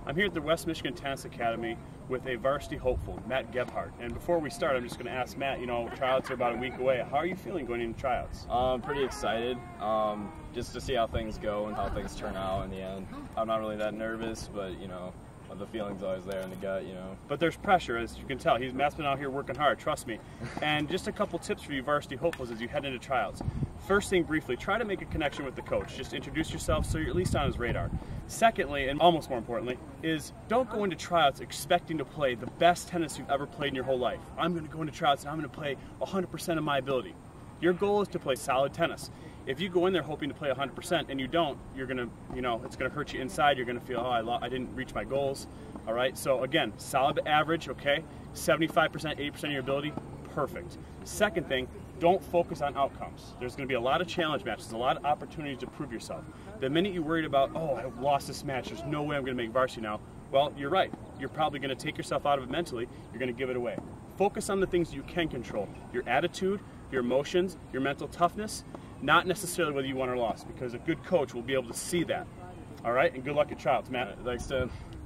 I'm here at the West Michigan Tennis Academy with a varsity hopeful, Matt Gebhardt. And before we start, I'm just going to ask Matt, you know, tryouts are about a week away. How are you feeling going into tryouts? Pretty excited, just to see how things go and how things turn out in the end. I'm not really that nervous, but, you know, the feeling's always there in the gut, you know. But there's pressure, as you can tell. Matt's been out here working hard, trust me. And just a couple tips for you varsity hopefuls as you head into tryouts. First thing, briefly, try to make a connection with the coach. Just introduce yourself so you're at least on his radar. Secondly, and almost more importantly, is don't go into tryouts expecting to play the best tennis you've ever played in your whole life. I'm going to go into tryouts and I'm going to play 100% of my ability. Your goal is to play solid tennis. If you go in there hoping to play 100% and you don't, you're going to, you know, it's going to hurt you inside. You're going to feel, oh, I didn't reach my goals. All right, so again, solid average, okay? 75%, 80% of your ability, perfect. Second thing, don't focus on outcomes. There's going to be a lot of challenge matches, a lot of opportunities to prove yourself. The minute you're worried about, oh, I lost this match, there's no way I'm going to make varsity now, well, you're right. You're probably going to take yourself out of it mentally. You're going to give it away. Focus on the things you can control. Your attitude, your emotions, your mental toughness, not necessarily whether you won or lost, because a good coach will be able to see that. All right, and good luck at tryouts, Matt. Thanks, Tim.